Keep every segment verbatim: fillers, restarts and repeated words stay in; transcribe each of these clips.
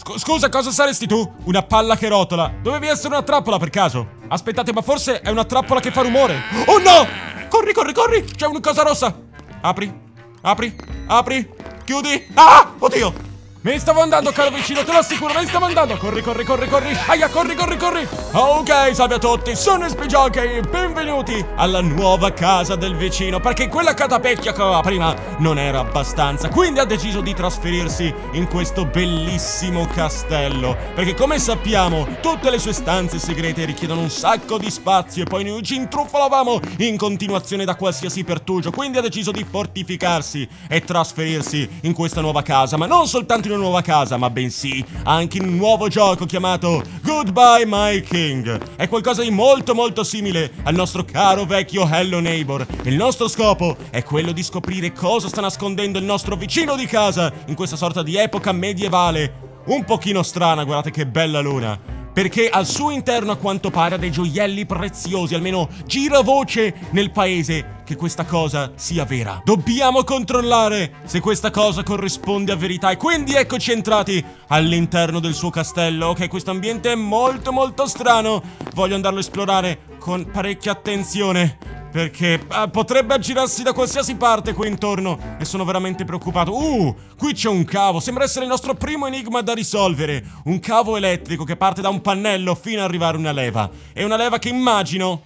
Sc scusa, cosa saresti tu? Una palla che rotola. Dovevi essere una trappola per caso. Aspettate, ma forse è una trappola che fa rumore. Oh no! Corri, corri, corri! C'è una cosa rossa. Apri, apri, apri, chiudi. Ah! Oddio! Me ne stavo andando, caro vicino, te lo assicuro, me ne stavo andando. Corri, corri, corri, corri. Aia, corri, corri, corri. Ok, salve a tutti, sono SPJockey. Benvenuti alla nuova casa del vicino, perché quella catapecchia che aveva prima non era abbastanza. Quindi ha deciso di trasferirsi in questo bellissimo castello, perché come sappiamo tutte le sue stanze segrete richiedono un sacco di spazio e poi noi ci intrufolavamo in continuazione da qualsiasi pertugio. Quindi ha deciso di fortificarsi e trasferirsi in questa nuova casa, ma non soltanto in una nuova casa, ma bensì anche in un nuovo gioco chiamato Goodbye My King. È qualcosa di molto molto simile al nostro caro vecchio Hello Neighbor. Il nostro scopo è quello di scoprire cosa sta nascondendo il nostro vicino di casa in questa sorta di epoca medievale un pochino strana. Guardate che bella luna, perché al suo interno a quanto pare ha dei gioielli preziosi. Almeno gira voce nel paese che questa cosa sia vera. Dobbiamo controllare se questa cosa corrisponde a verità, e quindi eccoci entrati all'interno del suo castello. Ok, questo ambiente è molto molto strano. Voglio andarlo a esplorare con parecchia attenzione, perché uh, potrebbe aggirarsi da qualsiasi parte qui intorno e sono veramente preoccupato. Uh, qui c'è un cavo, sembra essere il nostro primo enigma da risolvere. Un cavo elettrico che parte da un pannello fino ad arrivare a una leva. E una leva che immagino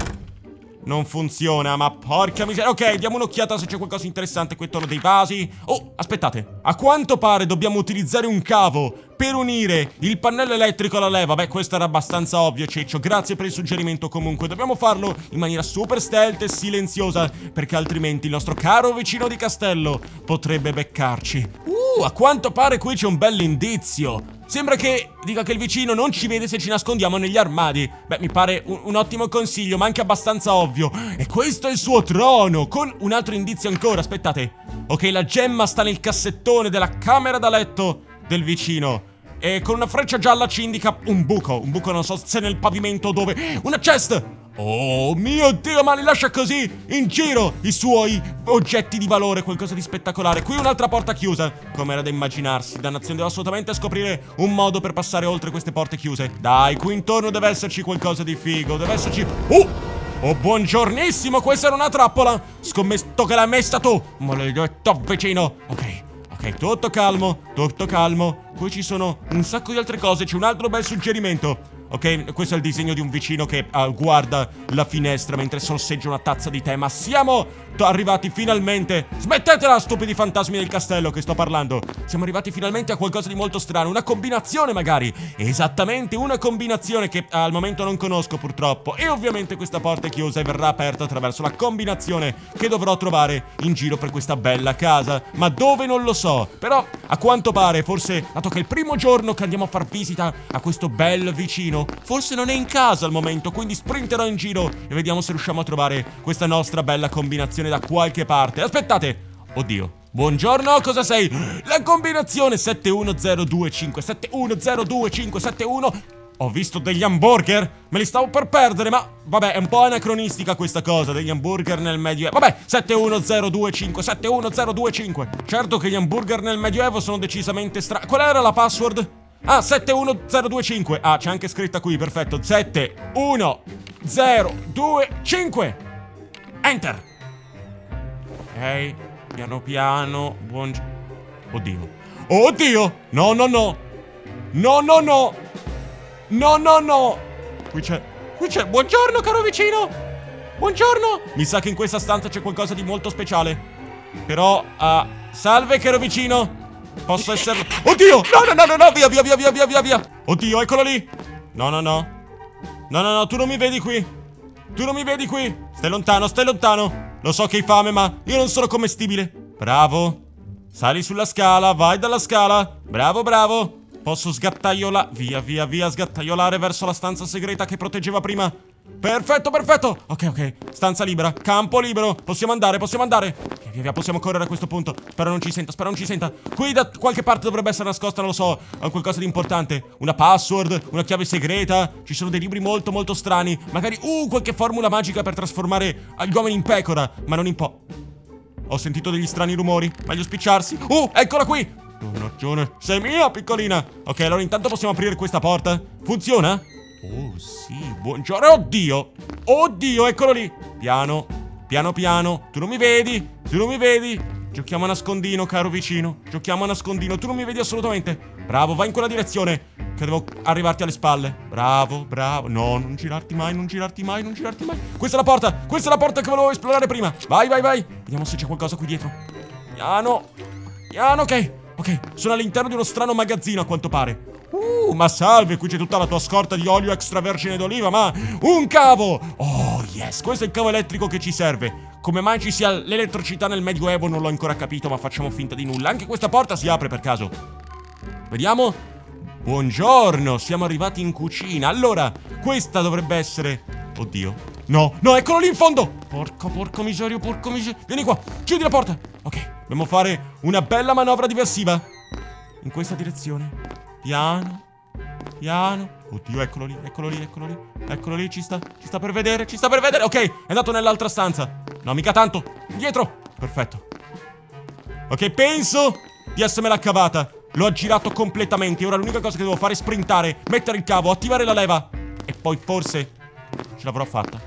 non funziona, ma porca miseria. Ok, diamo un'occhiata se c'è qualcosa di interessante qui intorno, dei vasi. Oh, aspettate, a quanto pare dobbiamo utilizzare un cavo per unire il pannello elettrico alla leva. Beh, questo era abbastanza ovvio, Ciccio. Grazie per il suggerimento comunque. Dobbiamo farlo in maniera super stealth e silenziosa, perché altrimenti il nostro caro vicino di castello potrebbe beccarci. Uh, a quanto pare qui c'è un bell'indizio. Sembra che dica che il vicino non ci vede se ci nascondiamo negli armadi. Beh, mi pare un, un ottimo consiglio, ma anche abbastanza ovvio. E questo è il suo trono, con un altro indizio ancora. Aspettate. Ok, la gemma sta nel cassettone della camera da letto del vicino, e con una freccia gialla ci indica un buco. Un buco non so se nel pavimento o dove. Una chest! Oh mio Dio, ma li lascia così in giro i suoi oggetti di valore, qualcosa di spettacolare. Qui un'altra porta chiusa, come era da immaginarsi. Dannazione, devo assolutamente scoprire un modo per passare oltre queste porte chiuse. Dai, qui intorno deve esserci qualcosa di figo. Deve esserci... Uh! Oh, buongiornissimo, questa era una trappola. Scommetto che l'hai messa tu, maledetto vicino. Ok, ok, tutto calmo, tutto calmo. Qui ci sono un sacco di altre cose. C'è un altro bel suggerimento. Ok, questo è il disegno di un vicino che uh, guarda la finestra mentre sorseggia una tazza di tè. Ma siamo arrivati finalmente. Smettetela, stupidi fantasmi del castello, che sto parlando. Siamo arrivati finalmente a qualcosa di molto strano. Una combinazione magari. Esattamente, una combinazione che uh, al momento non conosco purtroppo. E ovviamente questa porta è chiusa e verrà aperta attraverso la combinazione che dovrò trovare in giro per questa bella casa. Ma dove non lo so. Però a quanto pare, forse, dato che è il primo giorno che andiamo a far visita a questo bel vicino, forse non è in casa al momento, quindi sprinterò in giro e vediamo se riusciamo a trovare questa nostra bella combinazione da qualche parte. Aspettate! Oddio. Buongiorno, cosa sei? La combinazione sette uno zero due cinque sette uno zero due cinque sette uno. Ho visto degli hamburger, me li stavo per perdere, ma vabbè, è un po' anacronistica questa cosa, degli hamburger nel Medioevo. Vabbè, sette uno zero due cinque sette uno zero due cinque. Certo che gli hamburger nel Medioevo sono decisamente stra... Qual era la password? Ah, sette uno zero due cinque. Ah, c'è anche scritta qui, perfetto. sette uno zero due cinque. Enter. Ok, piano piano. Buongiorno. Oddio. Oddio. No, no, no. No, no, no. No, no, no. Qui c'è. Qui c'è. Buongiorno, caro vicino. Buongiorno. Mi sa che in questa stanza c'è qualcosa di molto speciale. Però, uh, salve, caro vicino. Posso essere... Oddio! No, no, no, no, no, via, via, via, via, via, via, via. Oddio, eccolo lì. No, no, no. No, no, no, tu non mi vedi qui. Tu non mi vedi qui. Stai lontano, stai lontano. Lo so che hai fame, ma io non sono commestibile. Bravo. Sali sulla scala, vai dalla scala. Bravo, bravo. Posso sgattaiola... Via, via, via, sgattaiolare verso la stanza segreta che proteggeva prima. Perfetto, perfetto. Ok, ok, stanza libera, campo libero. Possiamo andare, possiamo andare. Via, via, via, possiamo correre a questo punto. Spero non ci senta, spero non ci senta. Qui da qualche parte dovrebbe essere nascosta, non lo so, qualcosa di importante. Una password, una chiave segreta. Ci sono dei libri molto molto strani. Magari, uh, qualche formula magica per trasformare gli uomini in pecora. Ma non in po'. Ho sentito degli strani rumori. Meglio spicciarsi. Uh, eccola qui. Donnaccione, sei mia, piccolina. Ok, allora intanto possiamo aprire questa porta. Funziona? Oh, sì, buongiorno. Oddio. Oddio, eccolo lì. Piano, piano piano. Tu non mi vedi, tu non mi vedi. Giochiamo a nascondino, caro vicino. Giochiamo a nascondino, tu non mi vedi assolutamente. Bravo, vai in quella direzione, che devo arrivarti alle spalle. Bravo, bravo. No, non girarti mai, non girarti mai, non girarti mai. Questa è la porta, questa è la porta che volevo esplorare prima. Vai, vai, vai. Vediamo se c'è qualcosa qui dietro. Piano, piano, ok. Ok, sono all'interno di uno strano magazzino a quanto pare. Uh, ma salve, qui c'è tutta la tua scorta di olio extravergine d'oliva, ma... Un cavo! Oh, yes, questo è il cavo elettrico che ci serve. Come mai ci sia l'elettricità nel Medioevo non l'ho ancora capito, ma facciamo finta di nulla. Anche questa porta si apre per caso. Vediamo. Buongiorno, siamo arrivati in cucina. Allora, questa dovrebbe essere... Oddio. No, no, eccolo lì in fondo. Porco, porco miserio, porco miserio. Vieni qua, chiudi la porta. Ok, dobbiamo fare una bella manovra diversiva. In questa direzione. Piano, piano. Oddio, eccolo lì, eccolo lì, eccolo lì. Eccolo lì, ci sta, ci sta per vedere, ci sta per vedere. Ok, è andato nell'altra stanza. No, mica tanto. Dietro. Perfetto. Ok, penso di essermela cavata. L'ho aggirato completamente. Ora l'unica cosa che devo fare è sprintare, mettere il cavo, attivare la leva. E poi forse ce l'avrò fatta.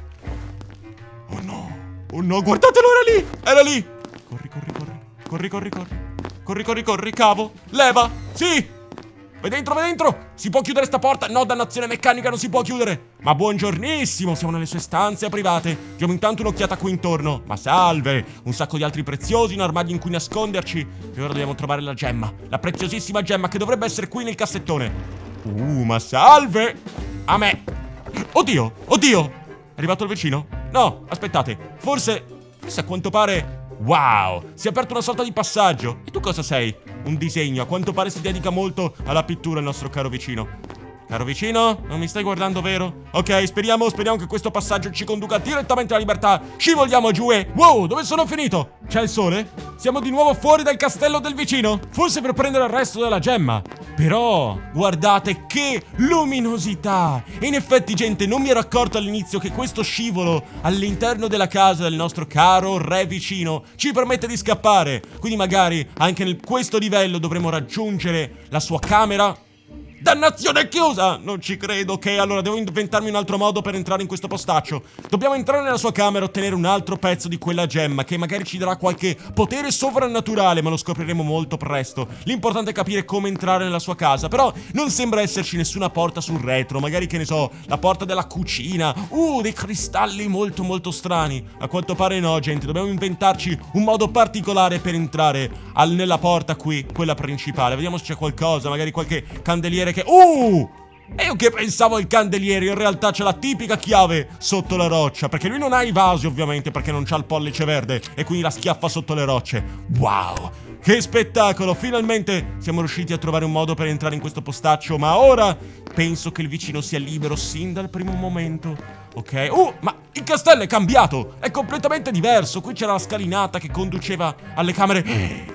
Oh no, oh no, guardatelo, era lì, era lì. Corri, corri, corri. Corri, corri, corri. Corri, corri, corri, cavo. Leva, sì. Vai dentro, vai dentro. Si può chiudere sta porta? No, dannazione meccanica, non si può chiudere. Ma buongiornissimo, siamo nelle sue stanze private. Diamo intanto un'occhiata qui intorno. Ma salve, un sacco di altri preziosi, un armadio in cui nasconderci. E ora dobbiamo trovare la gemma, la preziosissima gemma che dovrebbe essere qui nel cassettone. Uh, ma salve. A me. Oddio, oddio. È arrivato il vicino? No, aspettate. Forse, forse a quanto pare... Wow, si è aperto una sorta di passaggio. E tu cosa sei? Un disegno, a quanto pare si dedica molto alla pittura il nostro caro vicino. Caro vicino, non mi stai guardando, vero? Ok, speriamo, speriamo che questo passaggio ci conduca direttamente alla libertà. Scivoliamo giù e... Wow, dove sono finito? C'è il sole? Siamo di nuovo fuori dal castello del vicino? Forse per prendere il resto della gemma. Però, guardate che luminosità! In effetti, gente, non mi ero accorto all'inizio che questo scivolo all'interno della casa del nostro caro re vicino ci permette di scappare. Quindi magari anche in questo livello dovremo raggiungere la sua camera. Dannazione, è chiusa! Non ci credo. Ok, allora devo inventarmi un altro modo per entrare in questo postaccio. Dobbiamo entrare nella sua camera e ottenere un altro pezzo di quella gemma, che magari ci darà qualche potere sovrannaturale, ma lo scopriremo molto presto. L'importante è capire come entrare nella sua casa. Però non sembra esserci nessuna porta sul retro. Magari, che ne so, la porta della cucina. Uh, dei cristalli molto molto strani. A quanto pare no, gente. Dobbiamo inventarci un modo particolare per entrare al, nella porta qui, quella principale. Vediamo se c'è qualcosa, magari qualche candeliere che... Uh! E io che pensavo al candeliere, in realtà c'è la tipica chiave sotto la roccia. Perché lui non ha i vasi, ovviamente, perché non c'ha il pollice verde e quindi la schiaffa sotto le rocce. Wow! Che spettacolo! Finalmente siamo riusciti a trovare un modo per entrare in questo postaccio. Ma ora penso che il vicino sia libero sin dal primo momento. Ok? Uh! Ma il castello è cambiato! È completamente diverso! Qui c'era la scalinata che conduceva alle camere.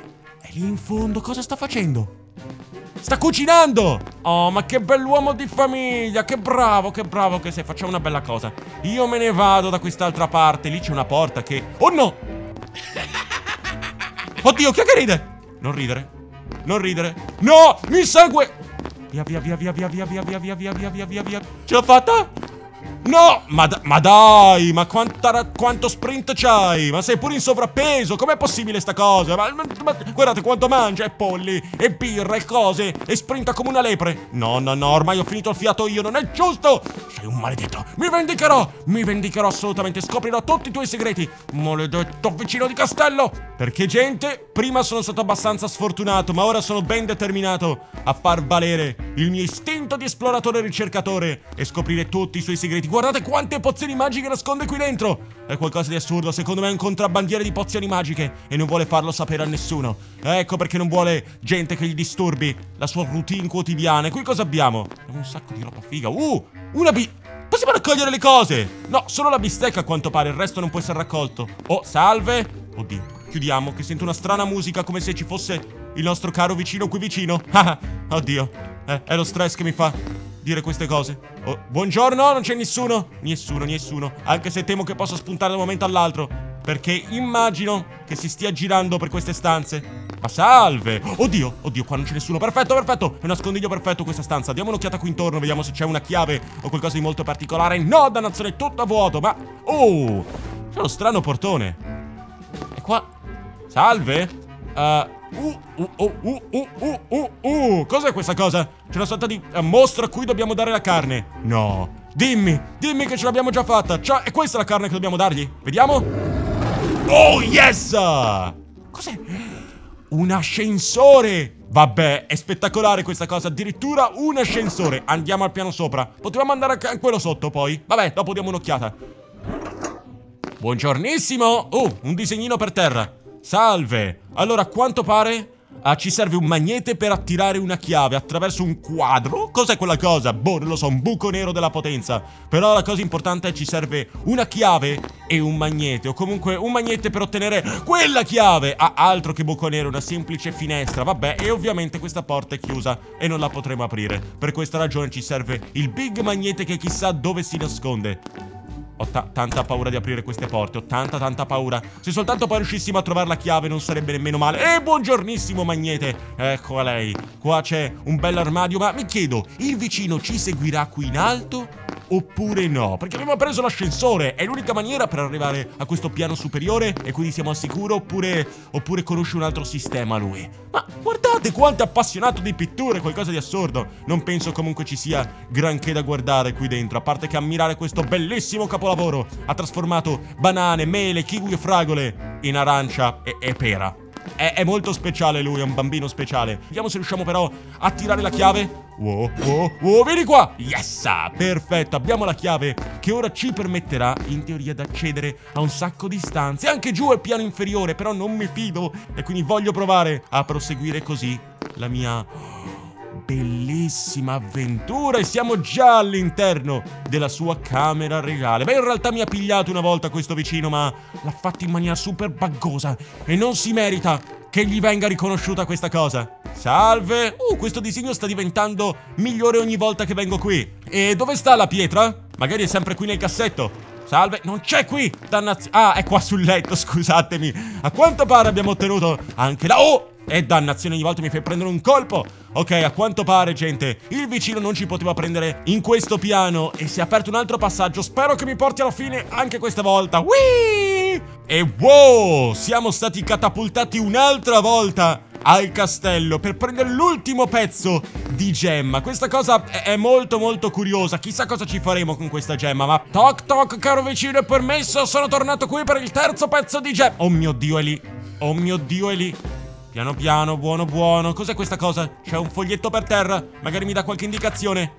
E lì in fondo cosa sta facendo? Sta cucinando! Oh, ma che bell'uomo di famiglia! Che bravo, che bravo che sei! Facciamo una bella cosa. Io me ne vado da quest'altra parte. Lì c'è una porta che... Oh no! Oddio, chi è che ride? Non ridere. Non ridere. No! Mi segue! Via, via, via, via, via, via, via, via, via, via, via, via, via, via. Ce l'ho fatta? No! Ma, da ma dai! Ma quanta, quanto sprint c'hai? Ma sei pure in sovrappeso! Com'è possibile sta cosa? Ma, ma, ma guardate quanto mangia! E polli, e birra, e cose! E sprinta come una lepre! No, no, no, ormai ho finito il fiato io, non è giusto! Sei un maledetto! Mi vendicherò! Mi vendicherò assolutamente! Scoprirò tutti i tuoi segreti! Maledetto vicino di castello! Perché, gente, prima sono stato abbastanza sfortunato, ma ora sono ben determinato a far valere il mio istinto di esploratore e ricercatore e scoprire tutti i suoi segreti. Guardate quante pozioni magiche nasconde qui dentro! È qualcosa di assurdo, secondo me è un contrabbandiere di pozioni magiche e non vuole farlo sapere a nessuno. Ecco perché non vuole gente che gli disturbi la sua routine quotidiana. E qui cosa abbiamo? Abbiamo un sacco di roba figa. Uh, una bi... Possiamo raccogliere le cose! No, solo la bistecca a quanto pare, il resto non può essere raccolto. Oh, salve! Oddio, chiudiamo, che sento una strana musica come se ci fosse il nostro caro vicino qui vicino. Oddio, eh, è lo stress che mi fa dire queste cose. Oh, buongiorno, non c'è nessuno? Nessuno, nessuno. Anche se temo che possa spuntare da un momento all'altro, perché immagino che si stia girando per queste stanze. Ma salve! Oddio, oddio, qua non c'è nessuno. Perfetto, perfetto. È un nascondiglio perfetto questa stanza. Diamo un'occhiata qui intorno, vediamo se c'è una chiave o qualcosa di molto particolare. No, dannazione, è tutto a vuoto. Ma... oh! C'è uno strano portone. E qua... salve? Uh... Uh, uh, uh, uh, uh, uh, uh, uh. Cos'è questa cosa? C'è una sorta di uh, mostro a cui dobbiamo dare la carne. No. Dimmi, dimmi che ce l'abbiamo già fatta. Cioè, è questa la carne che dobbiamo dargli? Vediamo. Oh, yes! Cos'è? Un ascensore! Vabbè, è spettacolare questa cosa. Addirittura un ascensore. Andiamo al piano sopra. Potevamo andare a quello sotto poi. Vabbè, dopo diamo un'occhiata. Buongiornissimo. Oh, un disegnino per terra. Salve. Allora, a quanto pare ah, ci serve un magnete per attirare una chiave attraverso un quadro. Cos'è quella cosa? Boh, non lo so, un buco nero della potenza. Però la cosa importante è che ci serve una chiave e un magnete. O comunque un magnete per ottenere quella chiave. Ah, altro che buco nero, una semplice finestra. Vabbè, e ovviamente questa porta è chiusa e non la potremo aprire. Per questa ragione ci serve il big magnete che chissà dove si nasconde. Ho ta tanta paura di aprire queste porte. Ho tanta tanta paura. Se soltanto poi riuscissimo a trovare la chiave non sarebbe nemmeno male. E buongiornissimo magnete. Ecco a lei. Qua c'è un bel armadio. Ma mi chiedo, il vicino ci seguirà qui in alto? Oppure no? Perché abbiamo preso l'ascensore. È l'unica maniera per arrivare a questo piano superiore. E quindi siamo al sicuro. Oppure, oppure conosce un altro sistema lui. Ma guardate quanto è appassionato di pitture. Qualcosa di assurdo. Non penso comunque ci sia granché da guardare qui dentro. A parte che ammirare questo bellissimo capolavoro. Ha trasformato banane, mele, kiwi e fragole in arancia e, e pera. È, è molto speciale lui, è un bambino speciale. Vediamo se riusciamo però a tirare la chiave. Wow, wow, wow, vieni qua. Yes, perfetto, abbiamo la chiave che ora ci permetterà in teoria di accedere a un sacco di stanze. Anche giù al piano inferiore, però non mi fido. E quindi voglio provare a proseguire così la mia bellissima avventura. E siamo già all'interno della sua camera regale. Beh, in realtà mi ha pigliato una volta questo vicino, ma l'ha fatto in maniera super buggosa e non si merita che gli venga riconosciuta questa cosa. Salve. Uh, questo disegno sta diventando migliore ogni volta che vengo qui. E dove sta la pietra? Magari è sempre qui nel cassetto. Salve, non c'è qui. Dannazione. Ah, è qua sul letto, scusatemi. A quanto pare abbiamo ottenuto anche la... oh! E dannazione, ogni volta mi fai prendere un colpo. Ok, a quanto pare, gente, il vicino non ci poteva prendere in questo piano e si è aperto un altro passaggio. Spero che mi porti alla fine anche questa volta. Whee! E wow, siamo stati catapultati un'altra volta al castello per prendere l'ultimo pezzo di gemma. Questa cosa è molto molto curiosa. Chissà cosa ci faremo con questa gemma. Ma toc toc, caro vicino, è permesso? Sono tornato qui per il terzo pezzo di gemma. Oh mio Dio, è lì. Oh mio Dio, è lì. Piano piano, buono buono. Cos'è questa cosa? C'è un foglietto per terra. Magari mi dà qualche indicazione.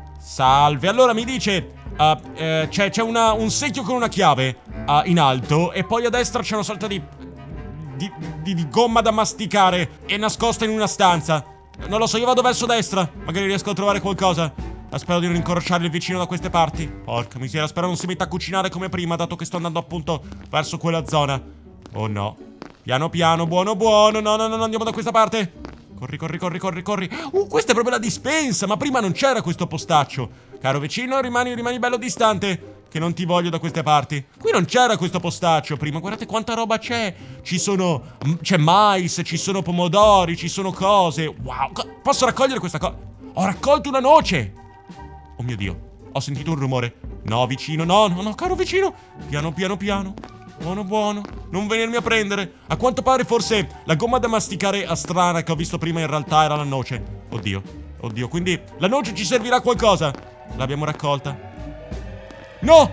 Salve. Allora mi dice uh, eh, C'è un secchio con una chiave uh, in alto. E poi a destra c'è una sorta di di, di di gomma da masticare. È nascosta in una stanza. Non lo so, io vado verso destra. Magari riesco a trovare qualcosa. Spero di non incrociare il vicino da queste parti. Porca miseria, spero non si metta a cucinare come prima, dato che sto andando appunto verso quella zona. Oh no. Piano piano, buono buono. No, no, no, andiamo da questa parte. Corri, corri, corri, corri, corri. Uh, questa è proprio la dispensa. Ma prima non c'era questo postaccio. Caro vicino, rimani, rimani bello distante, che non ti voglio da queste parti. Qui non c'era questo postaccio prima. Guardate quanta roba c'è. Ci sono... c'è mais, ci sono pomodori, ci sono cose. Wow, posso raccogliere questa cosa? Ho raccolto una noce. Oh mio Dio, ho sentito un rumore. No, vicino, no, no, no, caro vicino. Piano, piano, piano. Buono, buono. Non venirmi a prendere. A quanto pare forse la gomma da masticare a strana che ho visto prima in realtà era la noce. Oddio, oddio, quindi la noce ci servirà a qualcosa. L'abbiamo raccolta. No!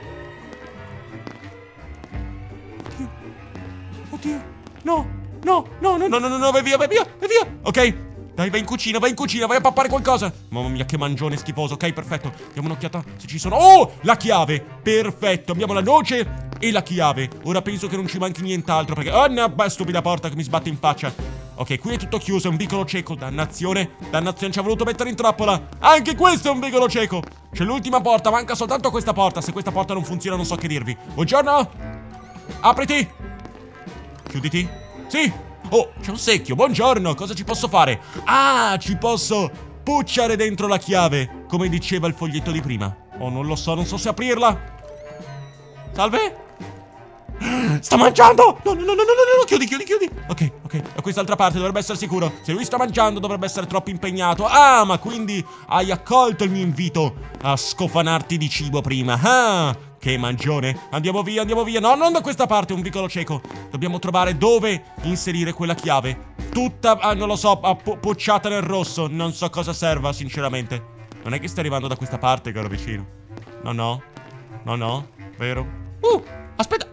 Oddio, oddio. No, no, no, no, no, no, no, no, vai via, vai via, vai via. Ok. Dai, vai in cucina, vai in cucina, vai a pappare qualcosa. Mamma mia, che mangione schifoso. Ok, perfetto. Diamo un'occhiata se ci sono... oh, la chiave. Perfetto, abbiamo la noce e la chiave. Ora penso che non ci manchi nient'altro perché... oh, no, beh, stupida porta che mi sbatte in faccia. Ok, qui è tutto chiuso, è un vicolo cieco. Dannazione, dannazione, ci ha voluto mettere in trappola. Anche questo è un vicolo cieco. C'è l'ultima porta, manca soltanto questa porta. Se questa porta non funziona non so che dirvi. Buongiorno. Apriti. Chiuditi. Sì. Oh, c'è un secchio, buongiorno, cosa ci posso fare? Ah, ci posso pucciare dentro la chiave, come diceva il foglietto di prima. Oh, non lo so, non so se aprirla. Salve? Sta mangiando! No, no, no, no, no, no, no, chiudi, chiudi, chiudi. Ok, ok, da quest'altra parte dovrebbe essere sicuro. Se lui sta mangiando dovrebbe essere troppo impegnato. Ah, ma quindi hai accolto il mio invito a scofanarti di cibo prima. Ah, che mangione. Andiamo via, andiamo via. No, non da questa parte, un vicolo cieco. Dobbiamo trovare dove inserire quella chiave. Tutta, ah, non lo so, po pocciata nel rosso. Non so cosa serva, sinceramente. Non è che stai arrivando da questa parte, caro vicino. No, no. No, no, vero? Uh, aspetta.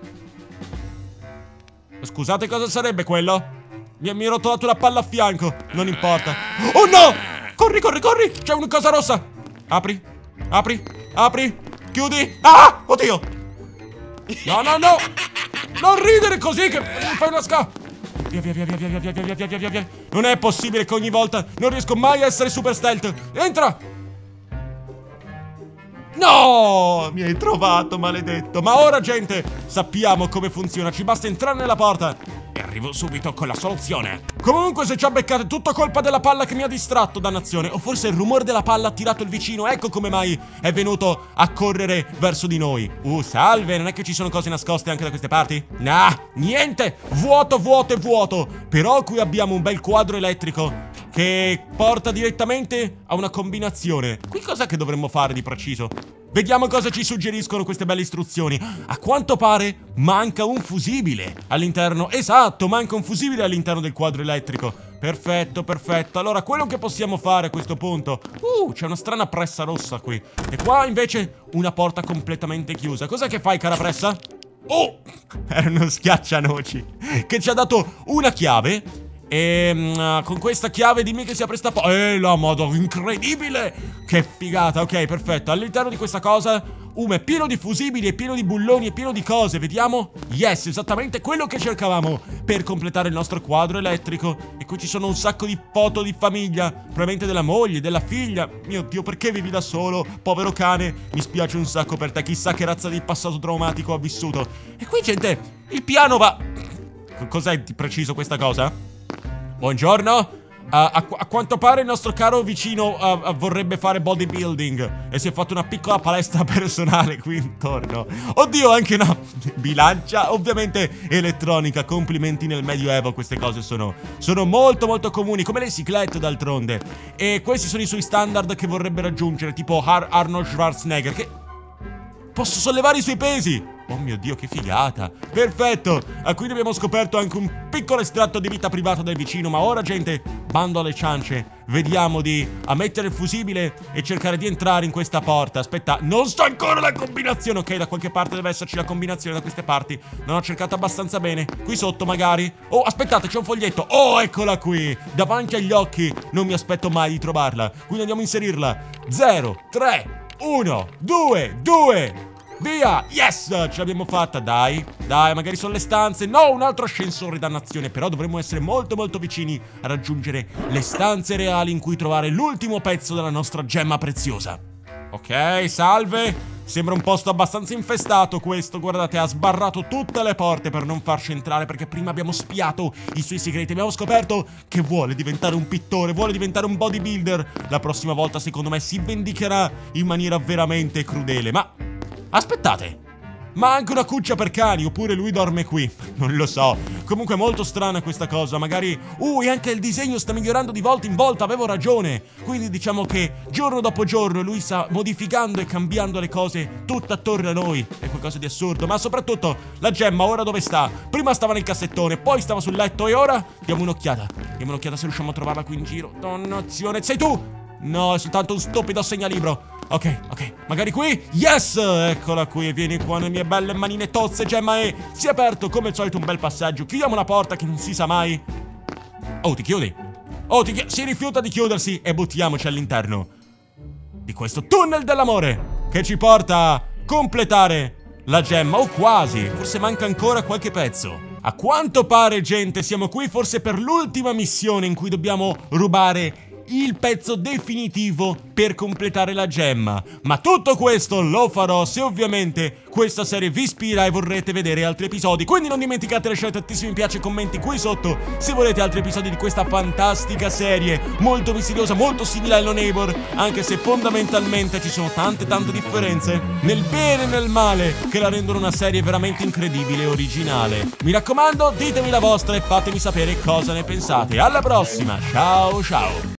Scusate, cosa sarebbe quello? Mi ha rotolato la palla a fianco. Non importa. Oh no! Corri, corri, corri! C'è una cosa rossa. Apri, apri, apri. Chiudi. Ah! Oddio! No, no, no! Non ridere così che mi fai una sca... Via, via, via, via, via, via, via, via, via, via, via. Non è possibile che ogni volta non riesco mai a essere super stealth. Entra! No! Mi hai trovato, maledetto. Ma ora, gente, sappiamo come funziona. Ci basta entrare nella porta e arrivo subito con la soluzione. Comunque, se ci ha beccato è tutta colpa della palla che mi ha distratto, dannazione. O forse il rumore della palla ha tirato il vicino. Ecco come mai è venuto a correre verso di noi. Uh, salve, non è che ci sono cose nascoste anche da queste parti? Nah, niente. Vuoto, vuoto e vuoto. Però qui abbiamo un bel quadro elettrico che porta direttamente a una combinazione. Qui cos'è che dovremmo fare di preciso? Vediamo cosa ci suggeriscono queste belle istruzioni. A quanto pare manca un fusibile all'interno. Esatto, manca un fusibile all'interno del quadro elettrico. Perfetto, perfetto. Allora, quello che possiamo fare a questo punto... Uh, c'è una strana pressa rossa qui. E qua invece una porta completamente chiusa. Cos'è che fai, cara pressa? Oh, era uno schiaccianoci che ci ha dato una chiave. E uh, con questa chiave dimmi che si apre sta porta. Eh, la modo, incredibile. Che figata, ok, perfetto. All'interno di questa cosa um, è pieno di fusibili, è pieno di bulloni, è pieno di cose. Vediamo. Yes, esattamente quello che cercavamo per completare il nostro quadro elettrico. E qui ci sono un sacco di foto di famiglia, probabilmente della moglie, della figlia. Mio Dio, perché vivi da solo? Povero cane, mi spiace un sacco per te. Chissà che razza di passato traumatico ha vissuto. E qui, gente, il piano va... Cos'è di preciso questa cosa? Buongiorno, uh, a, a quanto pare il nostro caro vicino uh, uh, vorrebbe fare bodybuilding e si è fatto una piccola palestra personale qui intorno. Oddio, anche una bilancia, ovviamente elettronica. Complimenti, nel Medioevo queste cose sono, sono molto molto comuni, come le ciclette d'altronde. E questi sono i suoi standard che vorrebbe raggiungere, tipo Ar Arnold Schwarzenegger, che... Posso sollevare i suoi pesi! Oh mio Dio, che figata! Perfetto! A qui abbiamo scoperto anche un piccolo estratto di vita privata del vicino. Ma ora, gente, bando alle ciance. Vediamo di ammettere il fusibile e cercare di entrare in questa porta. Aspetta, non sto ancora la combinazione. Ok, da qualche parte deve esserci la combinazione, da queste parti. Non ho cercato abbastanza bene. Qui sotto magari. Oh, aspettate, c'è un foglietto. Oh, eccola qui! Davanti agli occhi. Non mi aspetto mai di trovarla. Quindi andiamo a inserirla. zero, tre, uno, due, due. Via! Yes! Ce l'abbiamo fatta, dai. Dai, magari sono le stanze. No, un altro ascensore, dannazione. Però dovremmo essere molto molto vicini a raggiungere le stanze reali in cui trovare l'ultimo pezzo della nostra gemma preziosa. Ok, salve. Sembra un posto abbastanza infestato questo. Guardate, ha sbarrato tutte le porte per non farci entrare, perché prima abbiamo spiato i suoi segreti. Abbiamo scoperto che vuole diventare un pittore, vuole diventare un bodybuilder. La prossima volta, secondo me, si vendicherà in maniera veramente crudele. Ma... aspettate, ma anche una cuccia per cani, oppure lui dorme qui? Non lo so. Comunque è molto strana questa cosa. Magari... Uh, e anche il disegno sta migliorando di volta in volta, avevo ragione. Quindi diciamo che giorno dopo giorno lui sta modificando e cambiando le cose tutto attorno a noi. È qualcosa di assurdo. Ma soprattutto, la gemma ora dove sta? Prima stava nel cassettone, poi stava sul letto e ora... Diamo un'occhiata. Diamo un'occhiata se riusciamo a trovarla qui in giro. Dannazione, sei tu? No, è soltanto un stupido segnalibro. Ok, ok, magari qui? Yes! Eccola qui, vieni qua nelle mie belle manine tozze, gemma, e si è aperto come al solito un bel passaggio. Chiudiamo la porta che non si sa mai. Oh, ti chiudi? Oh, ti chiudi? Si rifiuta di chiudersi e buttiamoci all'interno di questo tunnel dell'amore che ci porta a completare la gemma, o quasi. Forse manca ancora qualche pezzo. A quanto pare, gente, siamo qui forse per l'ultima missione in cui dobbiamo rubare il pezzo definitivo per completare la gemma. Ma tutto questo lo farò se ovviamente questa serie vi ispira e vorrete vedere altri episodi. Quindi non dimenticate di lasciare tantissimi mi piace e commenti qui sotto se volete altri episodi di questa fantastica serie molto misteriosa, molto simile a Hello Neighbor, anche se fondamentalmente ci sono tante tante differenze nel bene e nel male che la rendono una serie veramente incredibile e originale. Mi raccomando, ditemi la vostra e fatemi sapere cosa ne pensate. Alla prossima, ciao ciao!